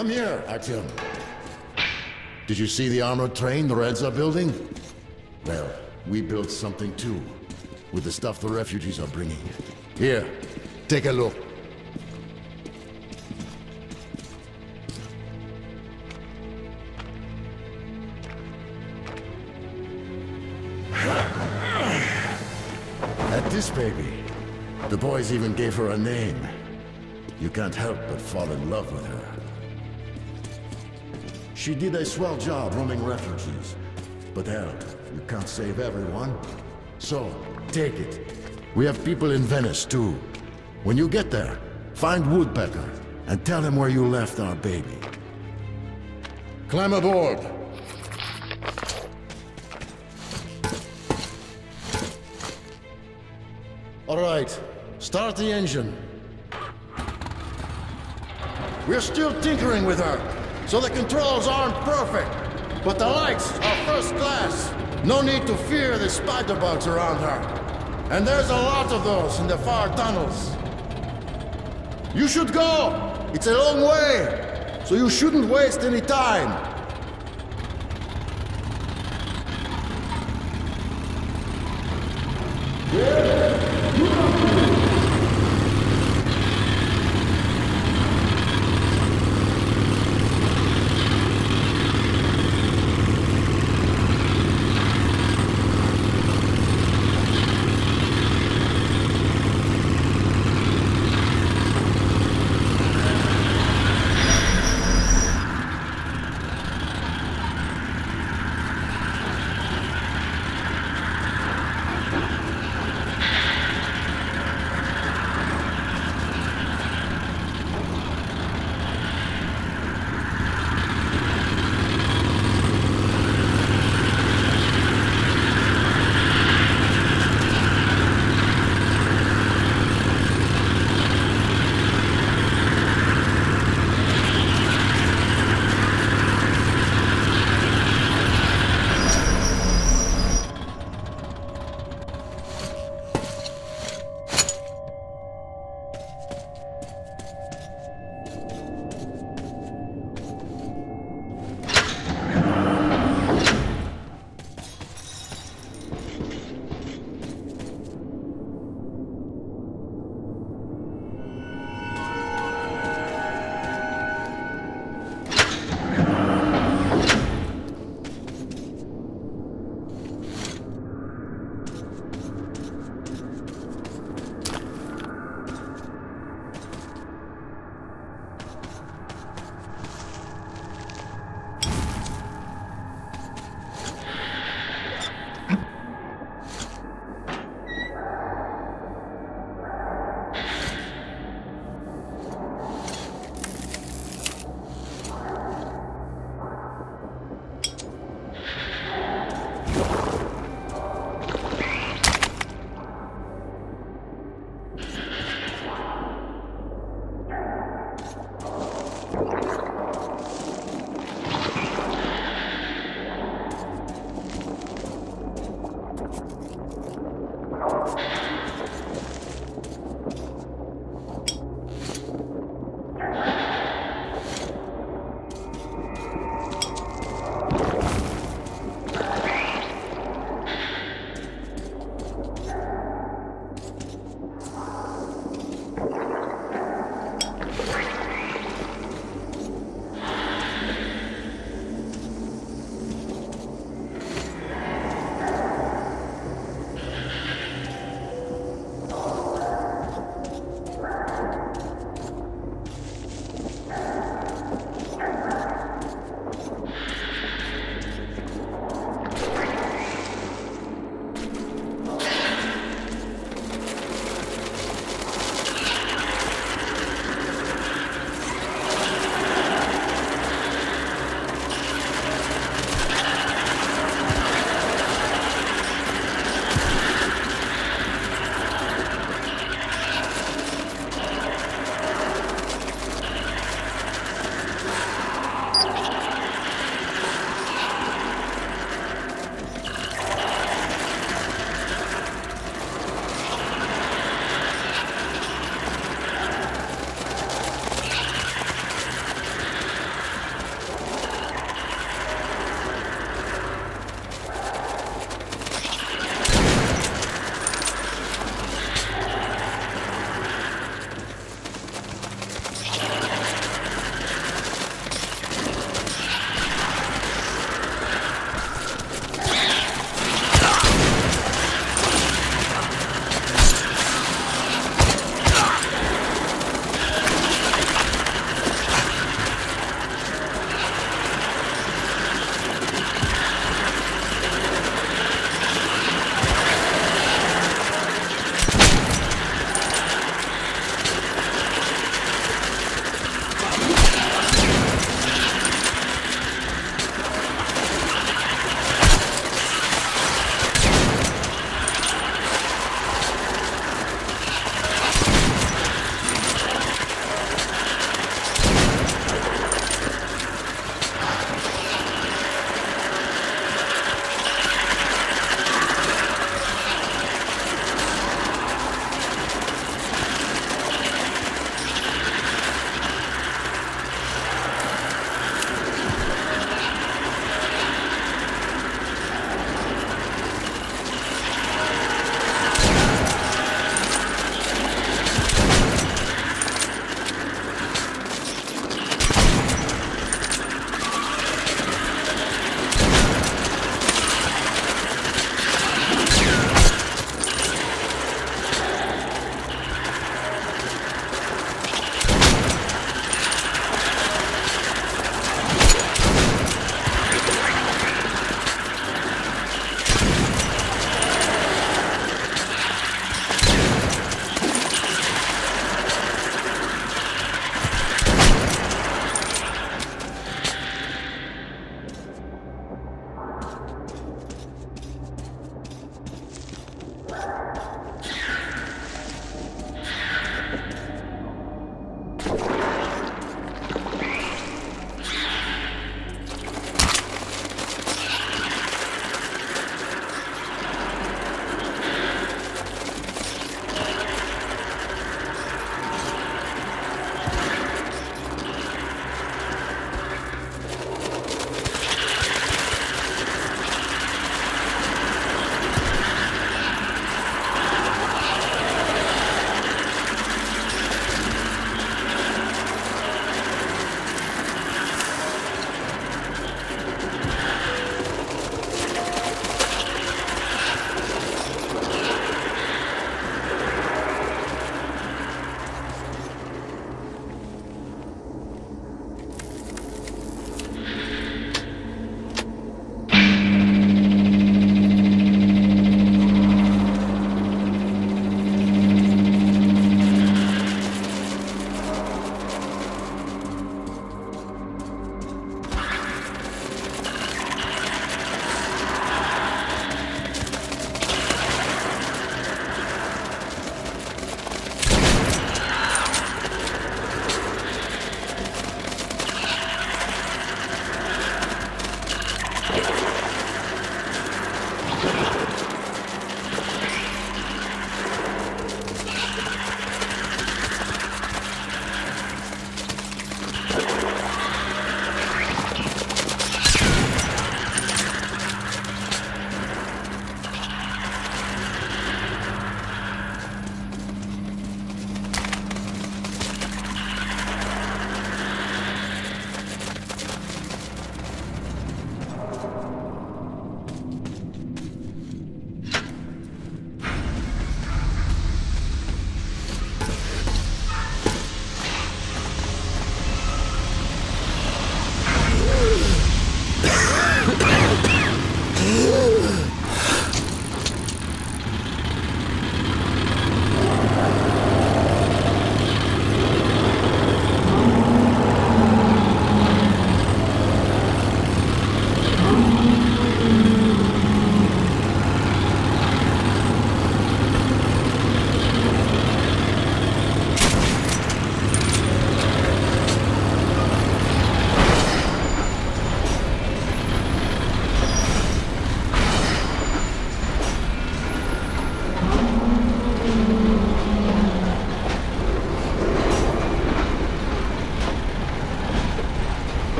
Come here, Artyom. Did you see the armored train the Reds are building? Well, we built something too, with the stuff the refugees are bringing. Here, take a look. At this baby, the boys even gave her a name. You can't help but fall in love with her. She did a swell job running refugees. But hell, you can't save everyone. So, take it. We have people in Venice, too. When you get there, find Woodpecker and tell him where you left our baby. Climb aboard. All right, start the engine. We're still tinkering with her, so the controls aren't perfect. But the lights are first class. No need to fear the spider bugs around her. And there's a lot of those in the far tunnels. You should go! It's a long way, so you shouldn't waste any time.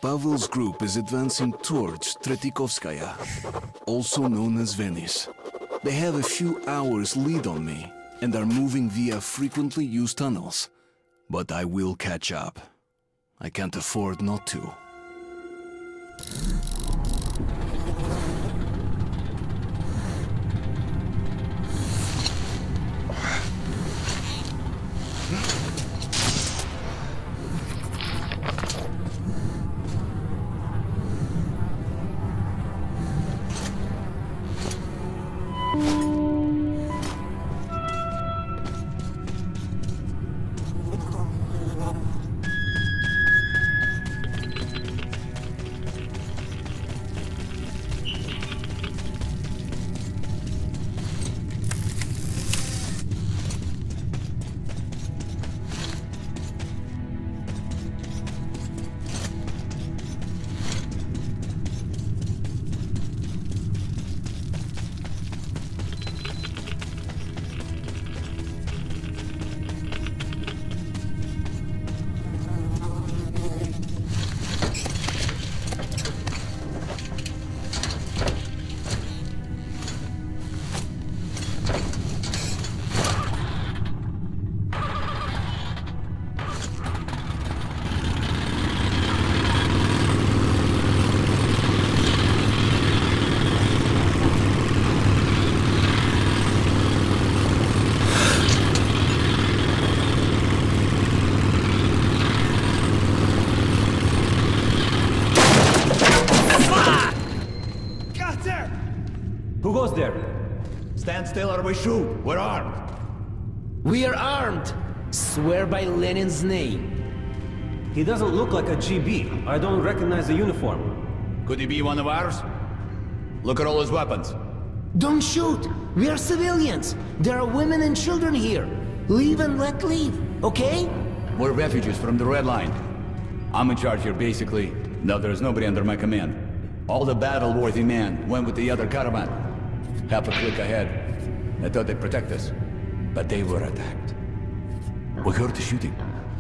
Pavel's group is advancing towards Tretikovskaya, also known as Venice. They have a few hours lead on me and are moving via frequently used tunnels. But I will catch up. I can't afford not to. Stand still or we shoot. We're armed. We are armed. Swear by Lenin's name. He doesn't look like a GB. I don't recognize the uniform. Could he be one of ours? Look at all his weapons. Don't shoot! We are civilians! There are women and children here! Leave and let leave, okay? We're refugees from the Red Line. I'm in charge here, basically. No, there's nobody under my command. All the battle-worthy men went with the other caravan. Half a click ahead. I thought they'd protect us. But they were attacked. We heard the shooting.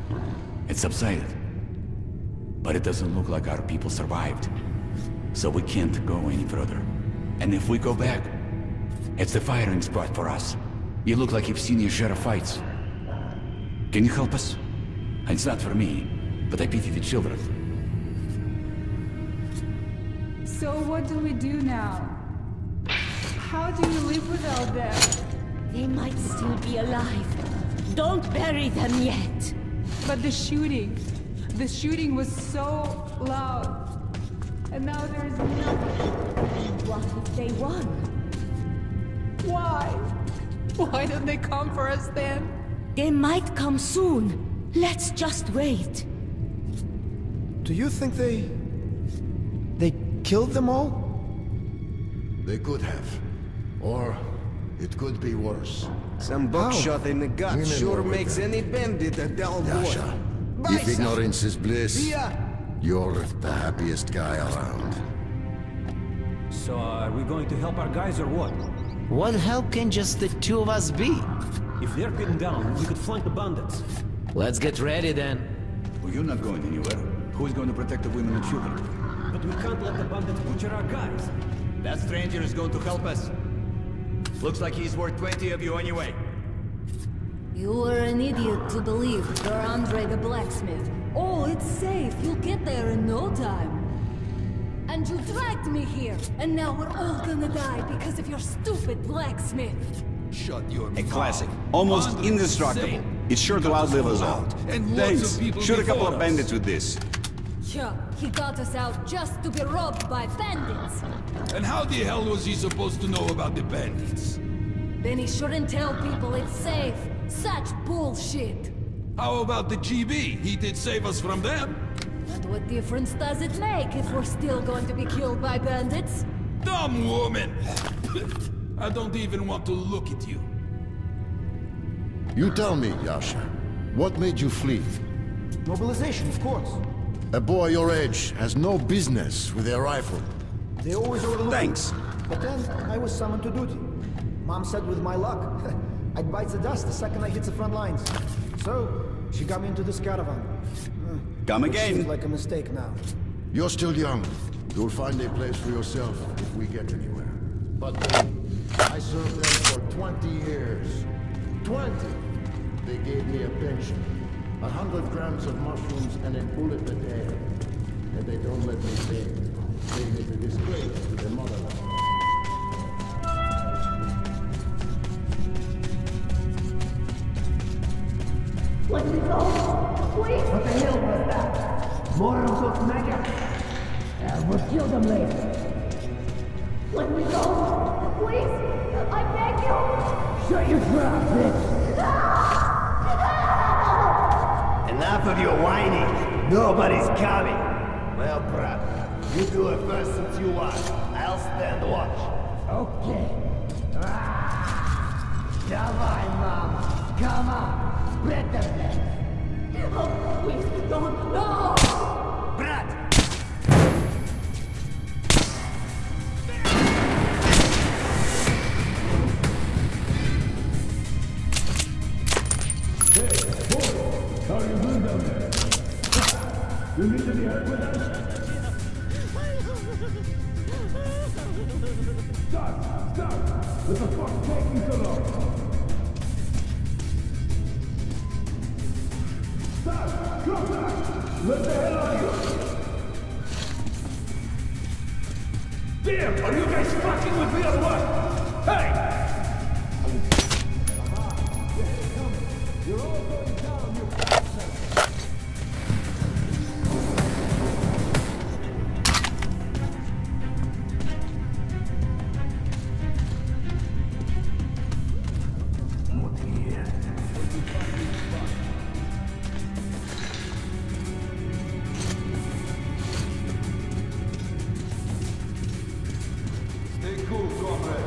It subsided. But it doesn't look like our people survived. So we can't go any further. And if we go back, it's the firing spot for us. You look like you've seen your share of fights. Can you help us? It's not for me, but I pity the children. So what do we do now? How do you live without them? They might still be alive. Don't bury them yet. But the shooting was so loud. And now there's nothing. What if they won? Why? Why don't they come for us then? They might come soon. Let's just wait. Do you think they killed them all? They could have. Or it could be worse. Some buckshot in the gut sure makes any bandit a dull boy. Yasha, if ignorance is bliss, you're the happiest guy around. So, are we going to help our guys or what? What help can just the two of us be? If they're pinned down, we could flank the bandits. Let's get ready then. Well, you're not going anywhere. Who's going to protect the women and children? But we can't let the bandits butcher our guys. That stranger is going to help us. Looks like he's worth 20 of you anyway. You were an idiot to believe you're Andre the blacksmith. Oh, it's safe. You'll get there in no time. And you dragged me here, and now we're all gonna die because of your stupid blacksmith. Shut your mouth. A classic. Almost indestructible. It's sure to outlive us all. Thanks. Shoot a couple of bandits with this. Yeah, he got us out just to be robbed by bandits. And how the hell was he supposed to know about the bandits? Then he shouldn't tell people it's safe. Such bullshit. How about the GB? He did save us from them. And what difference does it make if we're still going to be killed by bandits? Dumb woman! I don't even want to look at you. You tell me, Yasha, what made you flee? Mobilization, of course. A boy your age has no business with a rifle. They always overlook Thanks. me. But then, I was summoned to duty. Mom said with my luck, I'd bite the dust the second I hit the front lines. So, she got me into this caravan. Come Which again. seems like a mistake now. You're still young. You'll find a place for yourself if we get anywhere. But I served them for 20 years. 20! They gave me a pension. 100 grams of mushrooms and a bullet a day. And they don't let me stay. They make a disgrace to their motherland. Let me go! Please! What the hell was that? More of those maggots! We'll kill them later. Let me go! Please! I beg you! Shut your trap, bitch! Enough of your whining! Nobody's coming! Well, brother, you do it first since you won. I'll stand watch. Okay. Come on, Mom! Come on! Let them live! Oh, please, don't! No! Brat! How are you doing down there? You need to be help with us? Stop! What the fuck taking so long? Stop! Drop back! What the hell are you? Damn! Are you guys fucking with me or what? Hey! You're all going down, you Stay cool, comrade.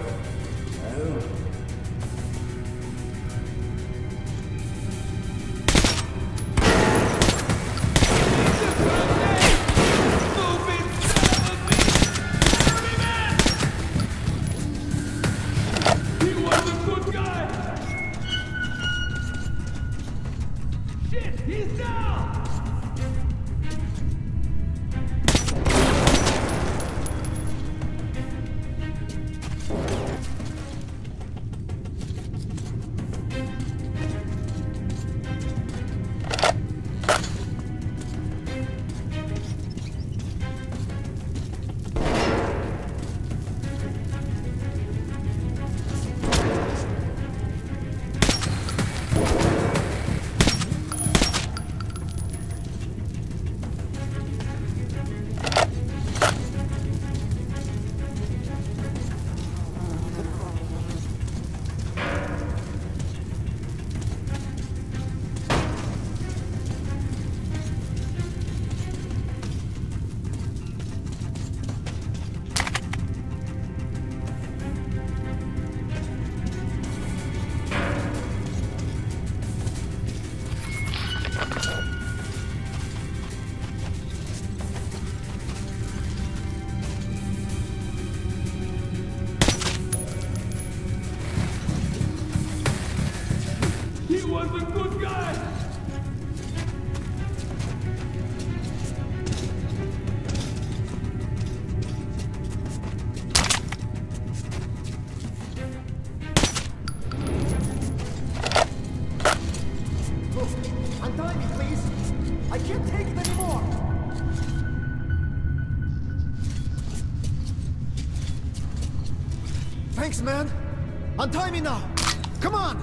Thanks, man! Untie me now! Come on!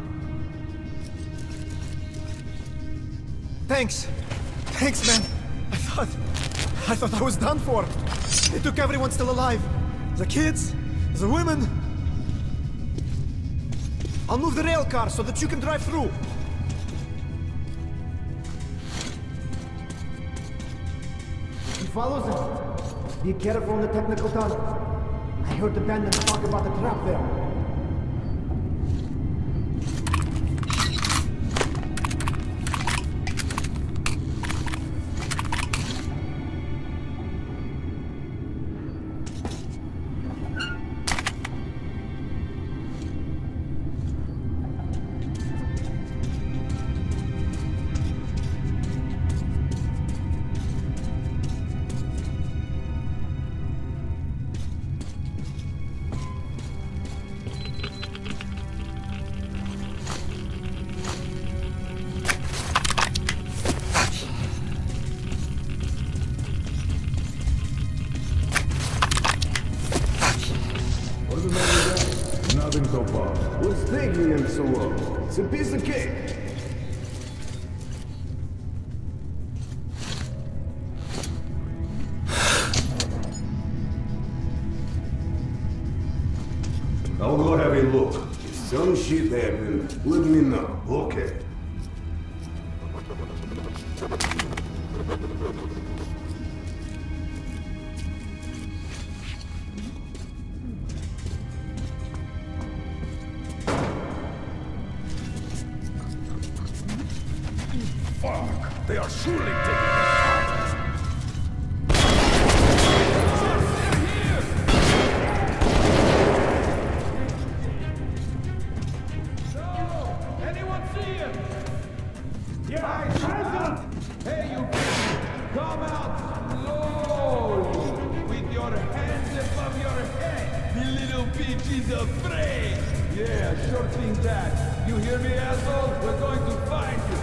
Thanks! Thanks, man! I thought I was done for! They took everyone still alive! The kids, the women! I'll move the rail car so that you can drive through! He follows us! Be careful on the technical tunnel! I heard the bandits talk about the trap there. Nothing so far. What's taking him so long? It's a piece of cake. I'll go have a look. If some shit happened, let me know, okay? Fuck! They are surely taking the part! Anyone see him? Yeah, hey, you come out slowly with your hands above your head. The little bitch is afraid. Yeah, sure thing that. You hear me, asshole? We're going to find you.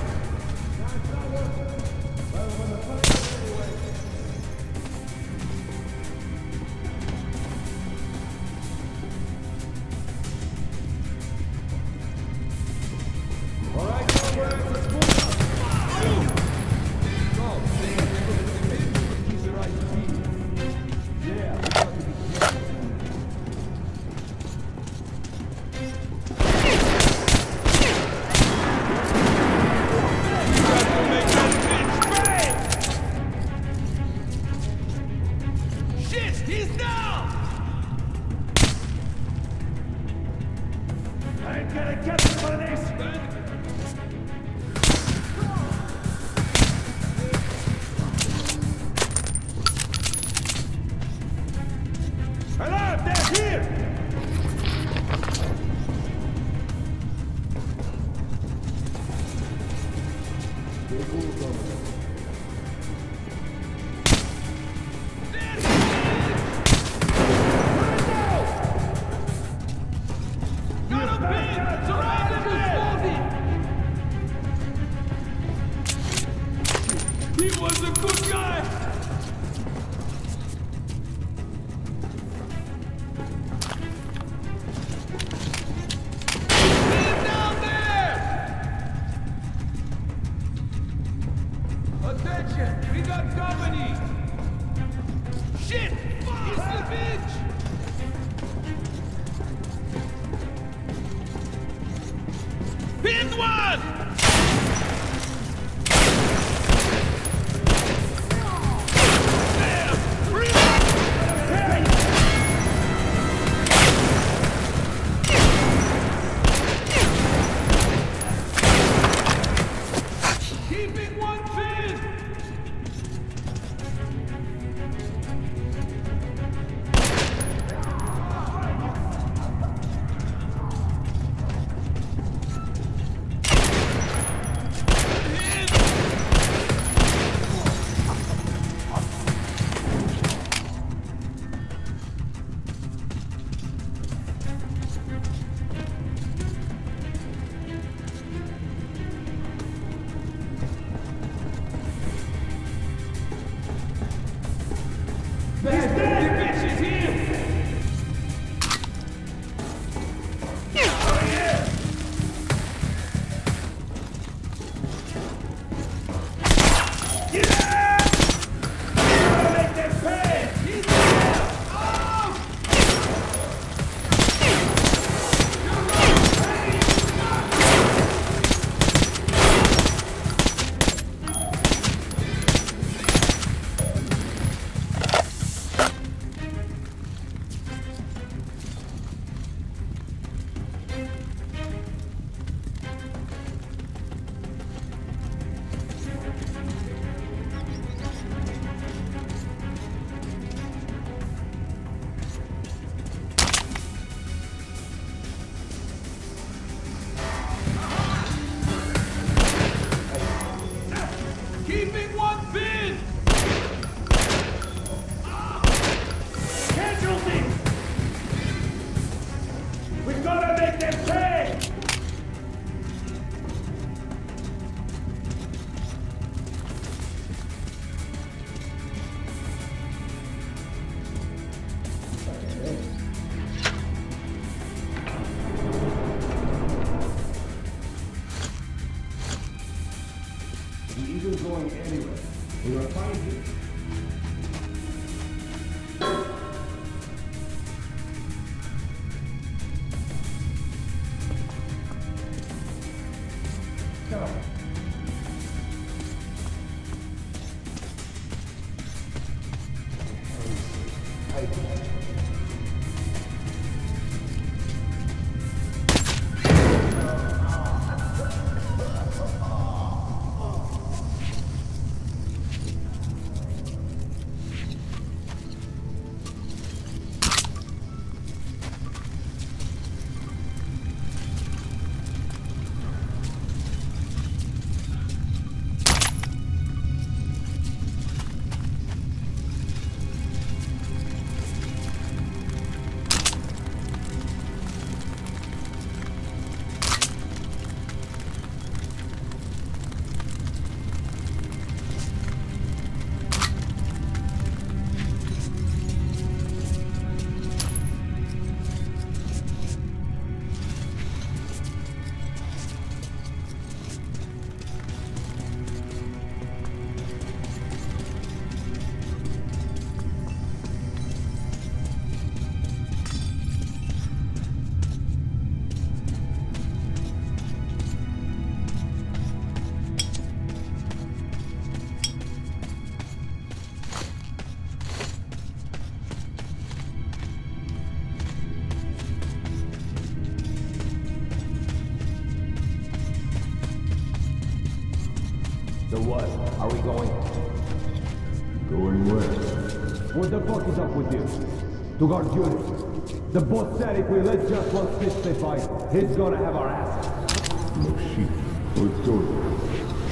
So what? Are we going? Going where? What the fuck is up with you? To guard duty. The boss said if we let just one fish they fight, he's gonna have our ass. No shit. Let's go.